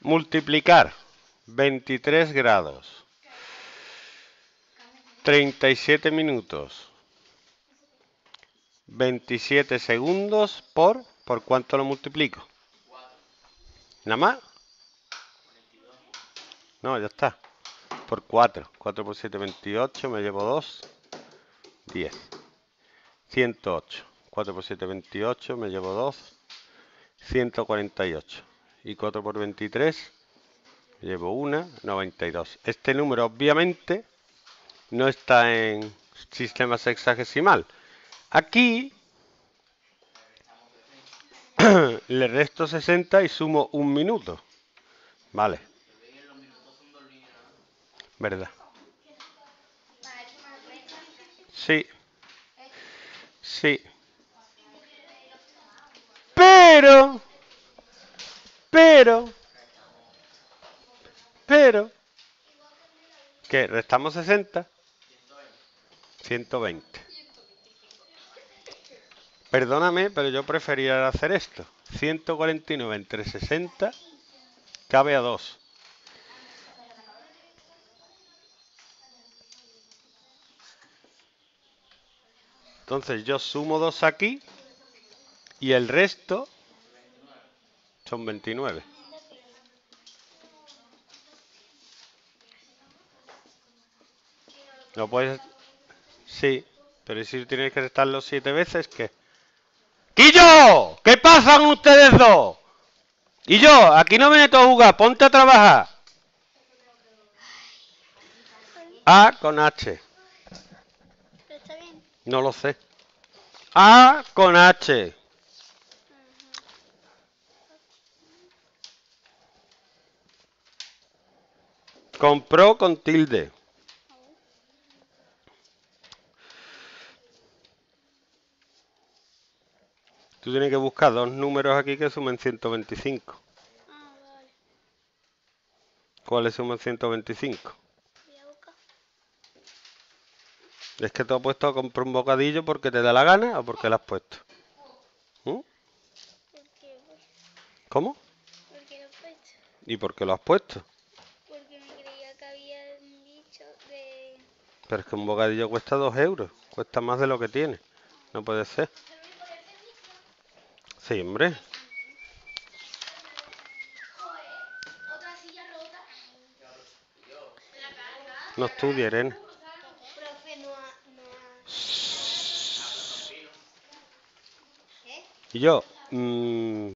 multiplicar 23 grados, 37 minutos, 27 segundos ¿por cuánto lo multiplico? ¿Nada más? No, ya está. Por 4. 4 por 7, 28. Me llevo 2. 10. 108. 4 por 7, 28. Me llevo 2. 148. Y 4 por 23. Me llevo 1. 92. Este número obviamente no está en sistema sexagesimal. Aquí le resto 60 y sumo un minuto. Vale. ¿Verdad? Sí. Sí. Pero, ¿qué? ¿Restamos 60? 120. Perdóname, pero yo preferiría hacer esto. 149 entre 60 cabe a 2. Entonces yo sumo 2 aquí y el resto son 29. No puedes... Sí, pero ¿y si tienes que restarlo 7 veces? ¿Qué? ¡Quillo! ¿Qué pasa con ustedes dos? Y yo, aquí no viene todo a jugar, ponte a trabajar. A con H. ¿Está bien? No lo sé. A con H. Compró con tilde. Tú tienes que buscar dos números aquí que sumen 125. Vale. ¿Cuáles suman 125? Voy a buscar. ¿Es que te has puesto a comprar un bocadillo porque te da la gana o porque lo has puesto? ¿Mm? ¿Por qué? ¿Cómo? ¿Por qué lo he puesto? ¿Y por qué lo has puesto? Porque me creía que había dicho de... Pero es que un bocadillo cuesta 2 euros. Cuesta más de lo que tiene. No puede ser. Sí, hombre. Otra silla rota. No estudia, Irene. Profe, no ha... Y yo,